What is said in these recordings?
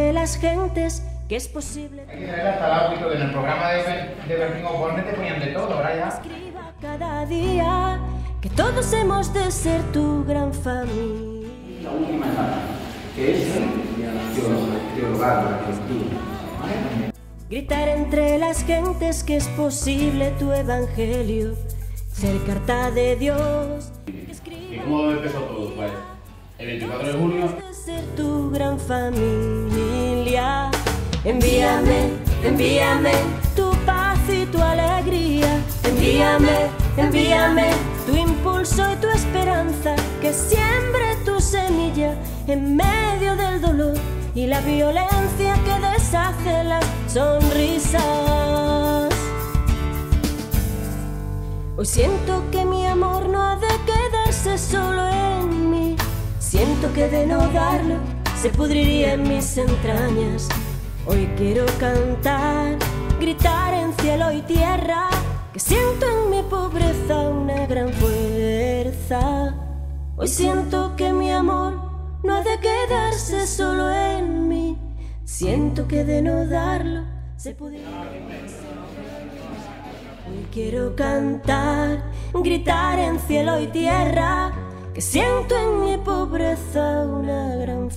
entre las gentes que es posible. Hay que traer hasta el árbitro, que en el programa de Berlín Osborne te ponían de todo, ahora ya. Escriba cada día que todos hemos de ser tu gran familia. La última etapa, que es teologar la cultura. Gritar entre las gentes que es posible tu evangelio, ser carta de Dios. ¿Y cómo empezó todo? Pues el 24 de junio. De ser tu gran familia. Envíame, envíame tu paz y tu alegría. Envíame, envíame tu impulso y tu esperanza, que siembre tu semilla en medio del dolor y la violencia que deshace las sonrisas. Hoy siento que mi amor no ha de quedarse solo en mí. Siento que de no darlo se pudriría en mis entrañas. Hoy quiero cantar, gritar en cielo y tierra, que siento en mi pobreza una gran fuerza. Hoy siento que mi amor no ha de quedarse solo en mí. Siento que de no darlo se pudriría. Hoy quiero cantar, gritar en cielo y tierra, que siento en mi pobreza una gran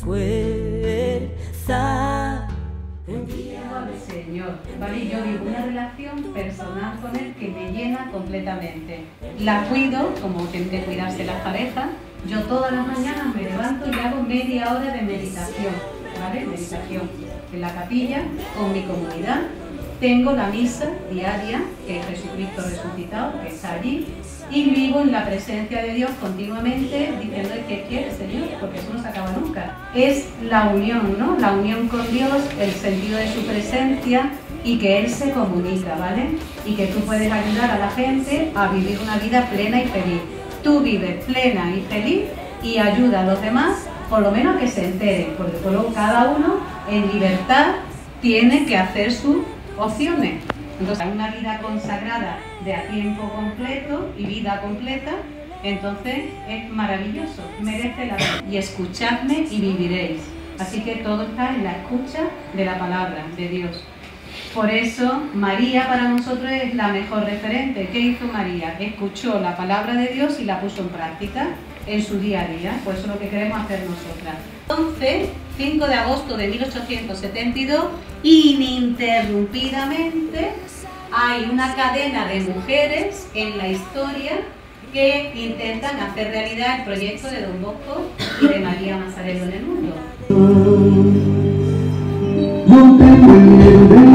fuerza. Al Señor, ¿vale? Yo vivo una relación personal con Él que me llena completamente. La cuido como tienen que cuidarse las parejas. Yo todas las mañanas me levanto y hago media hora de meditación, ¿vale? Meditación en la capilla con mi comunidad. Tengo la misa diaria, que es Jesucristo resucitado, que está allí, y vivo en la presencia de Dios continuamente diciendo ¿qué quiere, Señor? Porque eso no se acaba nunca. Es la unión, ¿no? La unión con Dios, el sentido de su presencia y que Él se comunica, ¿vale? Y que tú puedes ayudar a la gente a vivir una vida plena y feliz. Tú vives plena y feliz y ayuda a los demás, por lo menos a que se enteren, porque luego cada uno en libertad tiene que hacer sus opciones. Entonces, una vida consagrada de a tiempo completo y vida completa, entonces es maravilloso, merece la pena. Y escuchadme y viviréis. Así que todo está en la escucha de la palabra de Dios. Por eso María para nosotros es la mejor referente. ¿Qué hizo María? Escuchó la palabra de Dios y la puso en práctica en su día a día. Pues eso es lo que queremos hacer nosotras. Entonces, 5 de agosto de 1872, ininterrumpidamente hay una cadena de mujeres en la historia que intentan hacer realidad el proyecto de Don Bosco y de María Mazarello en el mundo.